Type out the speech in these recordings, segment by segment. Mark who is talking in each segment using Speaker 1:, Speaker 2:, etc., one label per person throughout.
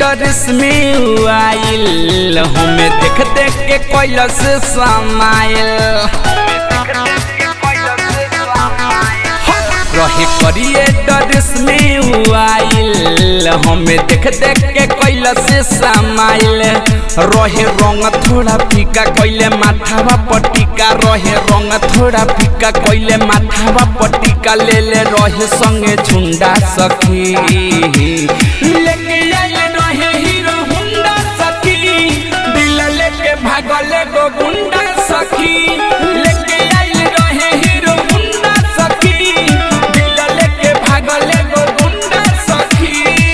Speaker 1: Dress में आइल हमें देख देख के कैलस समाइल रहे करिए ड्रेस में आइल हमें देख देख के कैलस समाइल रहे रंग थोड़ा फीका कैले माथावा पटिका रहे रंग थोड़ा फीका कैले माथावा पटिका ले ले रहे संगे झुंडा सखी लेके आइल रहे हीरो हुंडा सखी दिल लेके भागले गो गुंडा सखी लेके आइल रहे हीरो हुंडा सखी दिल लेके भागले गो गुंडा सखी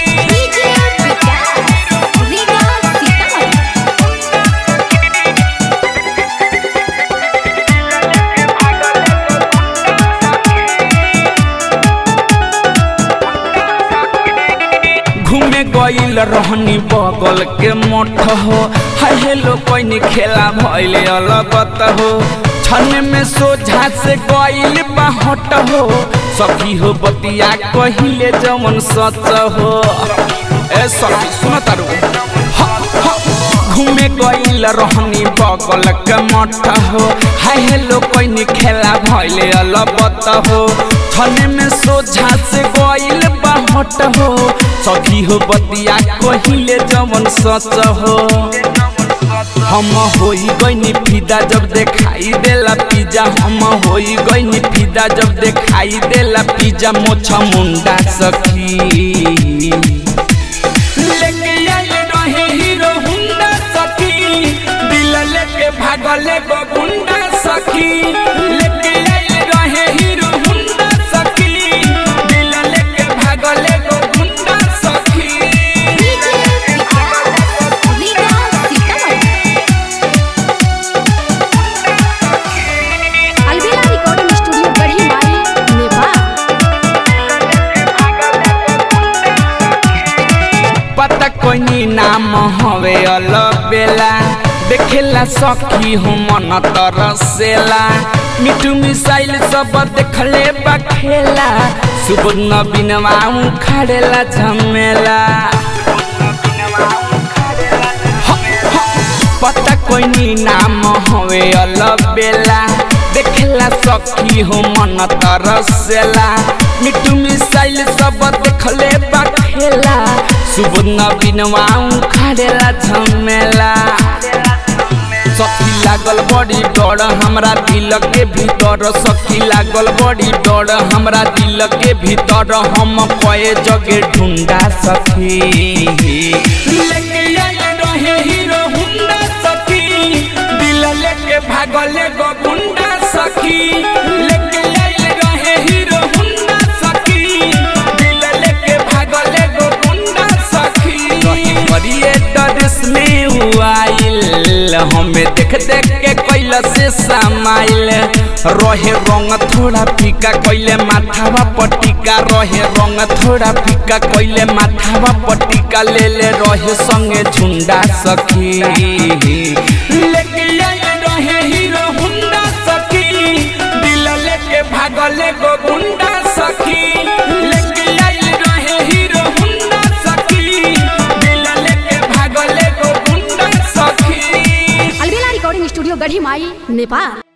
Speaker 1: घूमे गईल रहनी बगल के मठ हो हेलो कोई खेला भइले अलगत हो छन में सोझा से गईल बाहट हो सखी हो बतिया कहिले जमन सच हो ए सखी सुन तारू घूमे गईल रहनी बगल के मठ हो हेलो कोई खेला भइले अलगत हो छन में सोझा से गईल बाहट हो सखी हो बतिया कहिले जमन सच हो हम होई गईनी फिदा जब देखाई देला पिज्जा हम होई गईनी फिदा जब देखाई देला पिज्जा मोछा मुंडा सखी लेके आइल रहे हीरो हुंडा सखी दिल लेके भागले गो गुंडा सखी लेके आइल रहे हीरो हुंडा सखी दिल लेके भागले गो गुंडा सखी पता कोई नाम हवे अलबेला देखेला सखी हो मन तरसेला मिठू मिसाइल सब देखले बखेला सुबह बिनवा उखाड़ेला झमेला पता कोई नाम हवे अलबेला देखेला सखी हो मन तरसेला मिठू मिसाइल सब देखले बखेला सुबह बिनवा उखाड़ेला झमेला सखी लागल बड़ी डर हमरा दिल के भीतर सखी लागल बड़ी डर हमरा दिल के भीतर हम कए जगे ढूंढा सखी लेके आइल रहे हीरो हुंडा सखी दिल लेके भागले गो गुंडा सखी लेके आइल रहे हीरो हुंडा सखी दिल लेके भागले गो गुंडा सखी करिए ड्रेस में आइल हमें देख देख के कैलस समाइल रहे रंग थोड़ा फीका कैले माथावा पटिका रहे रंग थोड़ा फीका कैले माथावा पटिका ले ले रहे संगे झुंडा सखी लेके आइल रहे हीरो हुंडा सखी दिल लेके भागले गो गुंडा सखी लेके आइल रहे हीरो हुंडा सखी दिल लेके भागले गो गुंडा सखी
Speaker 2: अलबेला रिकॉर्डिंग स्टूडियो गढ़ी माई नेपाल।